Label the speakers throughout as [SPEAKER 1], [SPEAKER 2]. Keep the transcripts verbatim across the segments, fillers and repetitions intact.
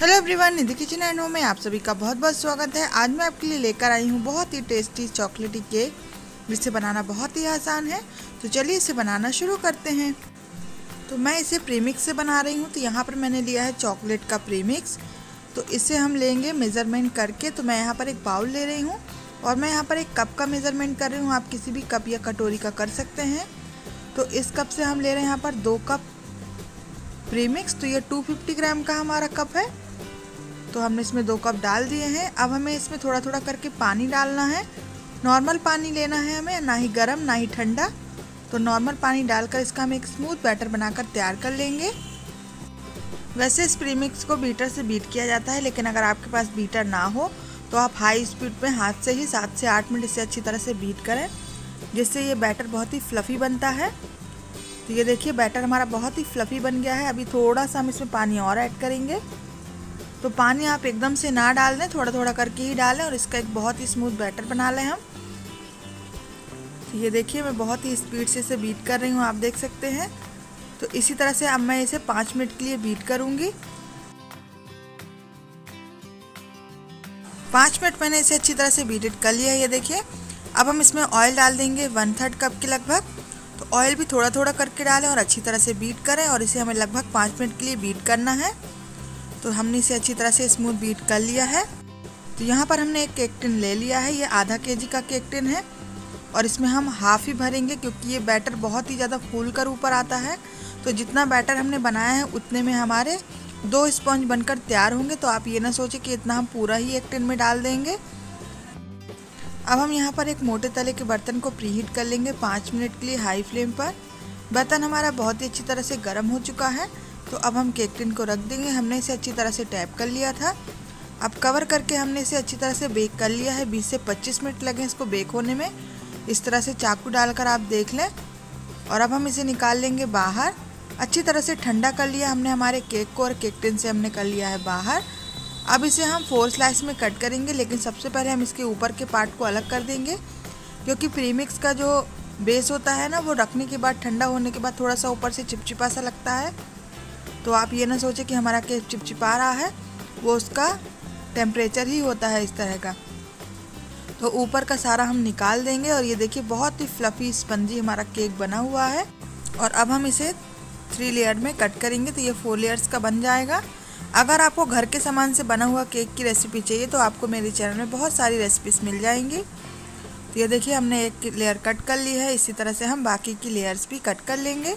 [SPEAKER 1] Hello everyone, Nidhi kitchen and home में आप सभी का बहुत बहुत स्वागत है। आज मैं आपके लिए लेकर आई हूँ बहुत ही टेस्टी चॉकलेटी केक, जिसे बनाना बहुत ही आसान है। तो चलिए इसे बनाना शुरू करते हैं। तो मैं इसे प्रीमिक्स से बना रही हूँ। तो यहाँ पर मैंने लिया है चॉकलेट का प्रीमिक्स। तो इसे हम लेंगे मेज़रमेंट करके। तो मैं यहाँ पर एक बाउल ले रही हूँ और मैं यहाँ पर एक कप का मेज़रमेंट कर रही हूँ। आप किसी भी कप या कटोरी का कर सकते हैं। तो इस कप से हम ले रहे हैं यहाँ पर दो कप प्रीमिक्स। तो ये दो सौ पचास ग्राम का हमारा कप है। तो हमने इसमें दो कप डाल दिए हैं। अब हमें इसमें थोड़ा थोड़ा करके पानी डालना है। नॉर्मल पानी लेना है हमें, ना ही गर्म ना ही ठंडा। तो नॉर्मल पानी डालकर इसका हम एक स्मूथ बैटर बनाकर तैयार कर लेंगे। वैसे इस प्रीमिक्स को बीटर से बीट किया जाता है, लेकिन अगर आपके पास बीटर ना हो तो आप हाई स्पीड पे हाथ से ही सात से आठ मिनट इसे अच्छी तरह से बीट करें, जिससे ये बैटर बहुत ही फ्लफ़ी बनता है। तो ये देखिए बैटर हमारा बहुत ही फ्लफ़ी बन गया है। अभी थोड़ा सा हम इसमें पानी और ऐड करेंगे। तो पानी आप एकदम से ना डाल दें, थोड़ा थोड़ा करके ही डालें और इसका एक बहुत ही स्मूथ बैटर बना लें हम। तो ये देखिए मैं बहुत ही स्पीड से इसे बीट कर रही हूँ, आप देख सकते हैं। तो इसी तरह से अब मैं इसे पाँच मिनट के लिए बीट करूँगी। पाँच मिनट मैंने इसे अच्छी तरह से बीट कर लिया है। ये देखिए अब हम इसमें ऑयल डाल देंगे वन थर्ड कप के लगभग। तो ऑयल भी थोड़ा थोड़ा करके डालें और अच्छी तरह से बीट करें और इसे हमें लगभग पाँच मिनट के लिए बीट करना है। तो हमने इसे अच्छी तरह से स्मूथ बीट कर लिया है। तो यहाँ पर हमने एक केक टिन ले लिया है। ये आधा केजी का केक टिन है और इसमें हम हाफ़ ही भरेंगे, क्योंकि ये बैटर बहुत ही ज़्यादा फूल कर ऊपर आता है। तो जितना बैटर हमने बनाया है उतने में हमारे दो स्पॉन्ज बनकर तैयार होंगे। तो आप ये ना सोचें कि इतना हम पूरा ही एक टिन में डाल देंगे। अब हम यहाँ पर एक मोटे तले के बर्तन को प्रीहीट कर लेंगे पाँच मिनट के लिए हाई फ्लेम पर। बर्तन हमारा बहुत ही अच्छी तरह से गर्म हो चुका है। तो अब हम केक टिन को रख देंगे। हमने इसे अच्छी तरह से टैप कर लिया था। अब कवर करके हमने इसे अच्छी तरह से बेक कर लिया है। बीस से पच्चीस मिनट लगे इसको बेक होने में। इस तरह से चाकू डालकर आप देख लें। और अब हम इसे निकाल लेंगे बाहर। अच्छी तरह से ठंडा कर लिया हमने हमारे केक को और केक टिन से हमने कर लिया है बाहर। अब इसे हम फोर स्लाइस में कट करेंगे, लेकिन सबसे पहले हम इसके ऊपर के पार्ट को अलग कर देंगे, क्योंकि प्रीमिक्स का जो बेस होता है ना, वो रखने के बाद ठंडा होने के बाद थोड़ा सा ऊपर से चिपचिपा सा लगता है। तो आप ये ना सोचें कि हमारा केक चिपचिपा रहा है, वो उसका टेम्परेचर ही होता है इस तरह का। तो ऊपर का सारा हम निकाल देंगे और ये देखिए बहुत ही फ्लफ़ी स्पंजी हमारा केक बना हुआ है। और अब हम इसे थ्री लेयर में कट करेंगे, तो ये फोर लेयर्स का बन जाएगा। अगर आपको घर के सामान से बना हुआ केक की रेसिपी चाहिए तो आपको मेरे चैनल में बहुत सारी रेसिपीज़ मिल जाएंगी। तो ये देखिए हमने एक लेयर कट कर ली है। इसी तरह से हम बाकी की लेयर्स भी कट कर लेंगे।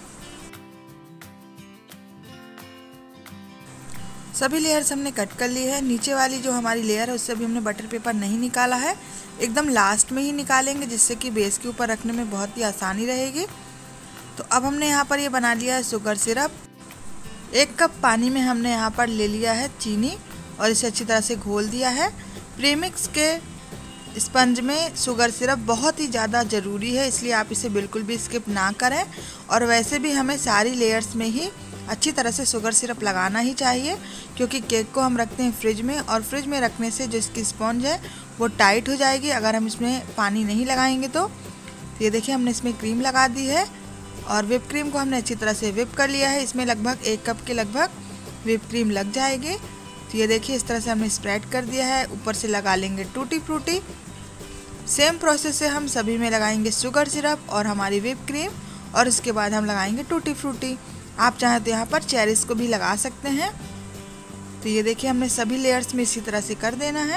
[SPEAKER 1] सभी लेयर्स हमने कट कर ली है। नीचे वाली जो हमारी लेयर है उससे भी हमने बटर पेपर नहीं निकाला है, एकदम लास्ट में ही निकालेंगे, जिससे कि बेस के ऊपर रखने में बहुत ही आसानी रहेगी। तो अब हमने यहाँ पर ये बना लिया है शुगर सिरप। एक कप पानी में हमने यहाँ पर ले लिया है चीनी और इसे अच्छी तरह से घोल दिया है। प्रीमिक्स के स्पंज में शुगर सिरप बहुत ही ज़्यादा ज़रूरी है, इसलिए आप इसे बिल्कुल भी स्किप ना करें। और वैसे भी हमें सारी लेयर्स में ही अच्छी तरह से शुगर सिरप लगाना ही चाहिए, क्योंकि केक को हम रखते हैं फ्रिज में और फ्रिज में रखने से जो इसकी स्पॉन्ज है वो टाइट हो जाएगी अगर हम इसमें पानी नहीं लगाएंगे तो। तो ये देखिए हमने इसमें क्रीम लगा दी है और व्हिप क्रीम को हमने अच्छी तरह से व्हिप कर लिया है। इसमें लगभग एक कप के लगभग व्हिप क्रीम लग जाएगी। तो ये देखिए इस तरह से हमने स्प्रेड कर दिया है। ऊपर से लगा लेंगे टूटी फ्रूटी। सेम प्रोसेस से हम सभी में लगाएंगे शुगर सिरप और हमारी व्हिप क्रीम, और इसके बाद हम लगाएंगे टूटी फ्रूटी। आप चाहें तो यहाँ पर चेरीज को भी लगा सकते हैं। तो ये देखिए हमने सभी लेयर्स में इसी तरह से कर देना है।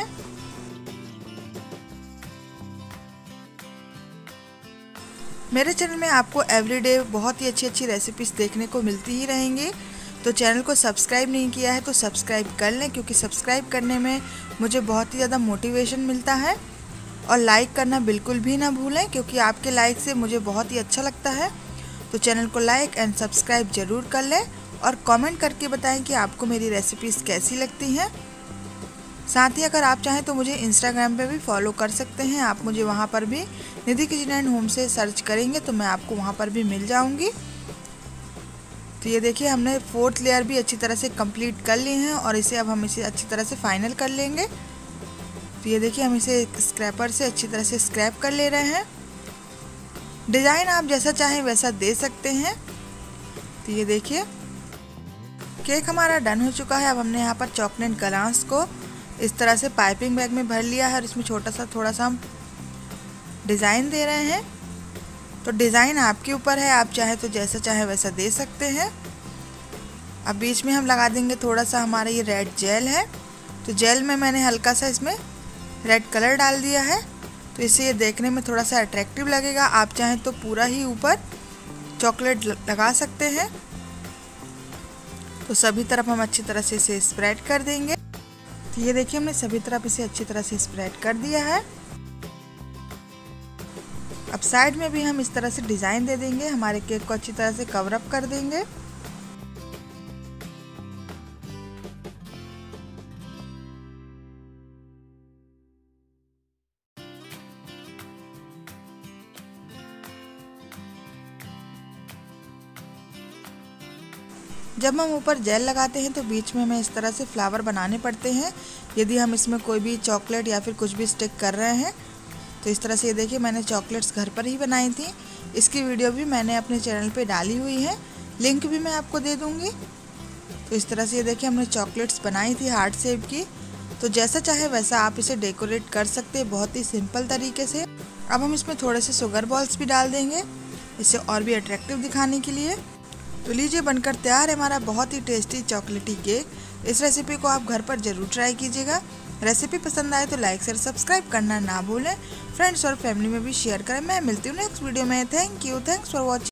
[SPEAKER 1] मेरे चैनल में आपको एवरीडे बहुत ही अच्छी अच्छी रेसिपीज़ देखने को मिलती ही रहेंगी। तो चैनल को सब्सक्राइब नहीं किया है तो सब्सक्राइब कर लें, क्योंकि सब्सक्राइब करने में मुझे बहुत ही ज़्यादा मोटिवेशन मिलता है। और लाइक करना बिल्कुल भी ना भूलें, क्योंकि आपके लाइक से मुझे बहुत ही अच्छा लगता है। तो चैनल को लाइक एंड सब्सक्राइब ज़रूर कर लें और कमेंट करके बताएं कि आपको मेरी रेसिपीज़ कैसी लगती हैं। साथ ही अगर आप चाहें तो मुझे इंस्टाग्राम पे भी फॉलो कर सकते हैं। आप मुझे वहाँ पर भी निधि किचन एंड होम से सर्च करेंगे तो मैं आपको वहाँ पर भी मिल जाऊँगी। तो ये देखिए हमने फोर्थ लेयर भी अच्छी तरह से कंप्लीट कर ली हैं और इसे अब हम इसे अच्छी तरह से फाइनल कर लेंगे। तो ये देखिए हम इसे स्क्रैपर से अच्छी तरह से स्क्रैप कर ले रहे हैं। डिज़ाइन आप जैसा चाहें वैसा दे सकते हैं। तो ये देखिए केक हमारा डन हो चुका है। अब हमने यहाँ पर चॉकलेट गलास को इस तरह से पाइपिंग बैग में भर लिया है और इसमें छोटा सा थोड़ा सा हम डिज़ाइन दे रहे हैं। तो डिज़ाइन आपके ऊपर है, आप चाहे तो जैसा चाहे वैसा दे सकते हैं। अब बीच में हम लगा देंगे थोड़ा सा हमारा ये रेड जेल है, तो जेल में मैंने हल्का सा इसमें रेड कलर डाल दिया है, तो इससे ये देखने में थोड़ा सा अट्रैक्टिव लगेगा। आप चाहें तो पूरा ही ऊपर चॉकलेट लगा सकते हैं। तो सभी तरफ हम अच्छी तरह से इसे स्प्रेड कर देंगे। तो ये देखिए हमने सभी तरफ इसे अच्छी तरह से स्प्रेड कर दिया है। अब साइड में भी हम इस तरह से डिज़ाइन दे देंगे, हमारे केक को अच्छी तरह से कवर अप कर देंगे। जब हम ऊपर जेल लगाते हैं तो बीच में हमें इस तरह से फ्लावर बनाने पड़ते हैं, यदि हम इसमें कोई भी चॉकलेट या फिर कुछ भी स्टिक कर रहे हैं। तो इस तरह से ये देखिए मैंने चॉकलेट्स घर पर ही बनाई थी, इसकी वीडियो भी मैंने अपने चैनल पे डाली हुई है, लिंक भी मैं आपको दे दूँगी। तो इस तरह से ये देखिए हमने चॉकलेट्स बनाई थी हार्ट शेप की। तो जैसा चाहे वैसा आप इसे डेकोरेट कर सकते हैं बहुत ही सिंपल तरीके से। अब हम इसमें थोड़े से शुगर बॉल्स भी डाल देंगे, इसे और भी अट्रैक्टिव दिखाने के लिए। तो लीजिए बनकर तैयार है हमारा बहुत ही टेस्टी चॉकलेटी केक। इस रेसिपी को आप घर पर ज़रूर ट्राई कीजिएगा। रेसिपी पसंद आए तो लाइक शेयर सब्सक्राइब करना ना भूलें। फ्रेंड्स और फैमिली में भी शेयर करें। मैं मिलती हूँ नेक्स्ट वीडियो में। Thank you, thanks for watching.